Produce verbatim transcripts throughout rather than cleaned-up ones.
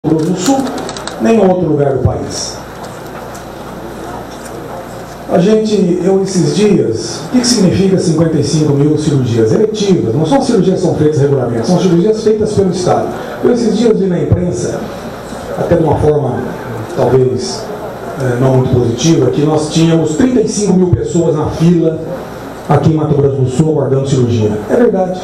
Cruz do Sul, nem em outro lugar do país. A gente, eu esses dias, o que significa cinquenta e cinco mil cirurgias eletivas? Não são cirurgias que são feitas regularmente, são cirurgias feitas pelo Estado. Eu esses dias vi na imprensa, até de uma forma talvez é, não muito positiva, que nós tínhamos trinta e cinco mil pessoas na fila aqui em Mato Grosso do Sul aguardando cirurgia. É verdade.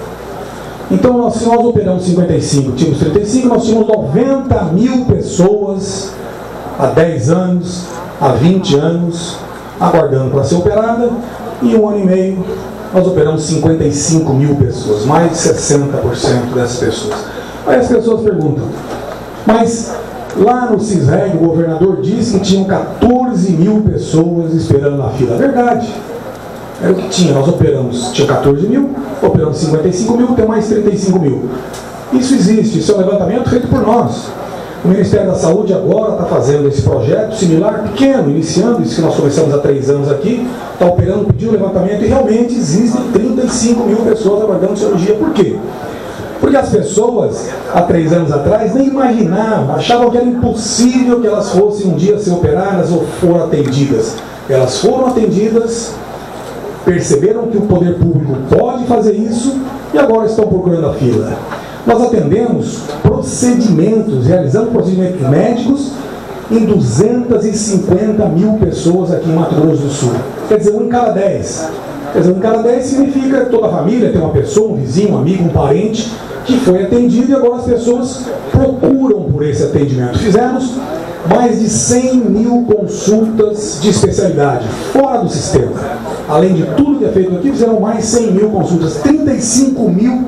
Então, nós, se nós operamos cinquenta e cinco, tínhamos trinta e cinco, nós tínhamos noventa mil pessoas há dez anos, há vinte anos, aguardando para ser operada, e em um ano e meio nós operamos cinquenta e cinco mil pessoas, mais de sessenta por cento dessas pessoas. Aí as pessoas perguntam, mas lá no CISREG o governador disse que tinham quatorze mil pessoas esperando na fila. É verdade. Era o que tinha, nós operamos, tinha quatorze mil, operamos cinquenta e cinco mil, tem mais trinta e cinco mil. Isso existe, isso é um levantamento feito por nós. O Ministério da Saúde agora está fazendo esse projeto similar, pequeno, iniciando isso que nós começamos há três anos aqui, está operando, pediu um levantamento e realmente existem trinta e cinco mil pessoas aguardando cirurgia. Por quê? Porque as pessoas, há três anos atrás, nem imaginavam, achavam que era impossível que elas fossem um dia ser operadas ou foram atendidas. Elas foram atendidas, perceberam que o poder público pode fazer isso e agora estão procurando a fila. Nós atendemos procedimentos, realizamos procedimentos médicos em duzentas e cinquenta mil pessoas aqui em Mato Grosso do Sul. Quer dizer, um em cada dez. Quer dizer, um em cada dez significa que toda a família tem uma pessoa, um vizinho, um amigo, um parente que foi atendido e agora as pessoas procuram por esse atendimento. Fizemos mais de cem mil consultas de especialidade, fora do sistema. Além de tudo que é feito aqui, fizeram mais de cem mil consultas, trinta e cinco mil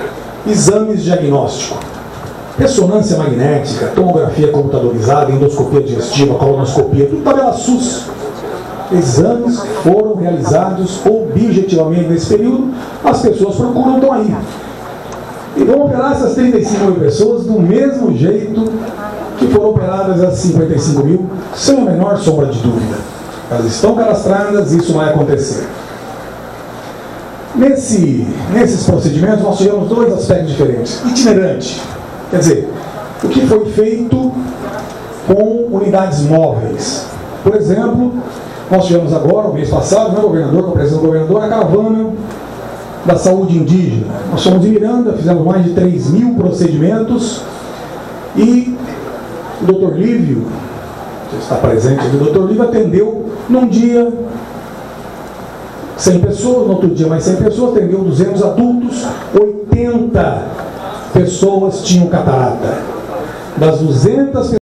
exames diagnósticos. Ressonância magnética, tomografia computadorizada, endoscopia digestiva, colonoscopia, tudo tabela SUS. Exames foram realizados objetivamente nesse período, as pessoas procuram, estão aí. E vão operar essas trinta e cinco mil pessoas do mesmo jeito que foram operadas as cinquenta e cinco mil, sem a menor sombra de dúvida. Elas estão cadastradas, isso vai acontecer. Nesse, nesses procedimentos, nós tivemos dois aspectos diferentes. Itinerante, quer dizer, o que foi feito com unidades móveis. Por exemplo, nós tivemos agora, o mês passado, né, o governador, com a presença do governador, a caravana da saúde indígena. Nós fomos em Miranda, fizemos mais de três mil procedimentos e o doutor Lívio, que está presente aqui, o doutor Lívio atendeu num dia cem pessoas, no outro dia mais cem pessoas, atendeu duzentos adultos, oitenta pessoas tinham catarata. Das duzentas